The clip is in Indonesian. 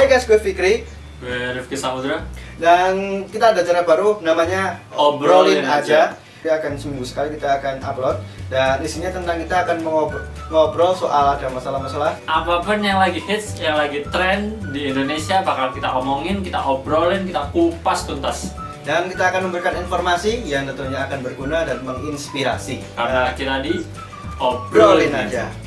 Hai guys, gue Fikri. Gue Rifki Samudra. Dan kita ada cara baru namanya Obrolin Aja. Kita akan seminggu sekali kita akan upload. Dan isinya tentang kita akan ngobrol soal ada masalah-masalah Apapun yang lagi hits, yang lagi tren di Indonesia bakal kita omongin, kita obrolin, kita kupas tuntas. dan kita akan memberikan informasi yang tentunya akan berguna dan menginspirasi. Karena kita di Obrolin Aja.